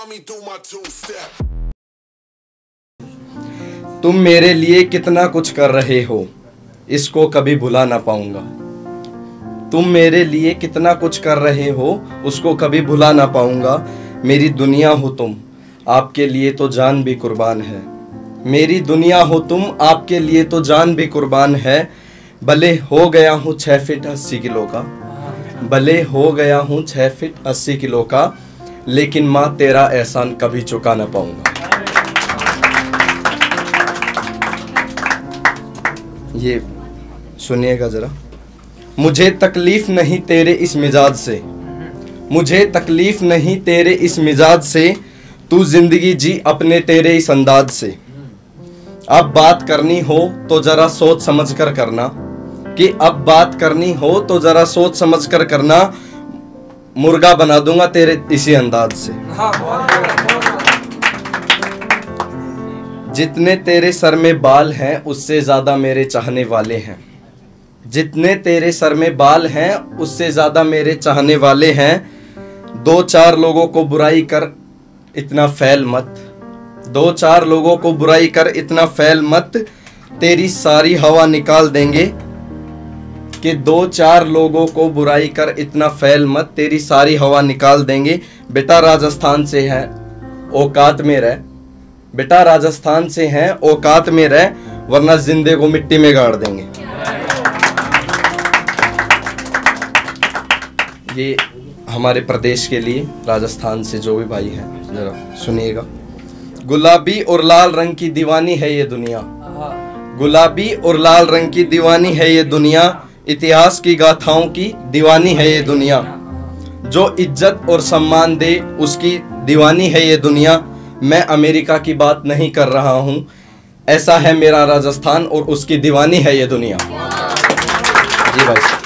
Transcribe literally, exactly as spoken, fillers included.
तुम मेरे लिए कितना कुछ कर रहे हो, इसको कभी भुला ना पाऊंगा। तुम मेरे लिए कितना कुछ कर रहे हो, उसको कभी भुला ना पाऊंगा। मेरी दुनिया हो तुम, आपके लिए तो जान भी कुर्बान है। मेरी दुनिया हो तुम, आपके लिए तो जान भी कुर्बान है। भले हो गया हूँ छः फीट अस्सी किलो का, भले हो गया हूँ छः फीट अस्सी किलो का, लेकिन माँ तेरा एहसान कभी चुका ना पाऊंगा। ये सुनिएगा जरा। मुझे तकलीफ नहीं तेरे इस मिजाज से, मुझे तकलीफ नहीं तेरे इस मिजाज से, तू जिंदगी जी अपने तेरे इस अंदाज से। अब बात करनी हो तो जरा सोच समझ कर करना, कि अब बात करनी हो तो जरा सोच समझ कर करना। मुर्गा बना दूंगा तेरे इसी अंदाज से। जितने तेरे सर में बाल हैं उससे ज्यादा मेरे चाहने वाले हैं। जितने तेरे सर में बाल हैं उससे ज्यादा मेरे चाहने वाले हैं। दो चार लोगों को बुराई कर इतना फैल मत, दो चार लोगों को बुराई कर इतना फैल मत, तेरी सारी हवा निकाल देंगे। कि दो चार लोगों को बुराई कर इतना फैल मत, तेरी सारी हवा निकाल देंगे। बेटा राजस्थान से है औकात में रह, बेटा राजस्थान से हैं औकात में रह, वरना जिंदे को मिट्टी में गाड़ देंगे। ये हमारे प्रदेश के लिए, राजस्थान से जो भी भाई हैं जरा सुनिएगा। गुलाबी और लाल रंग की दीवानी है ये दुनिया, गुलाबी और लाल रंग की दीवानी है ये दुनिया, इतिहास की गाथाओं की दीवानी है ये दुनिया। जो इज्जत और सम्मान दे उसकी दीवानी है ये दुनिया। मैं अमेरिका की बात नहीं कर रहा हूँ, ऐसा है मेरा राजस्थान और उसकी दीवानी है ये दुनिया। जी भाई।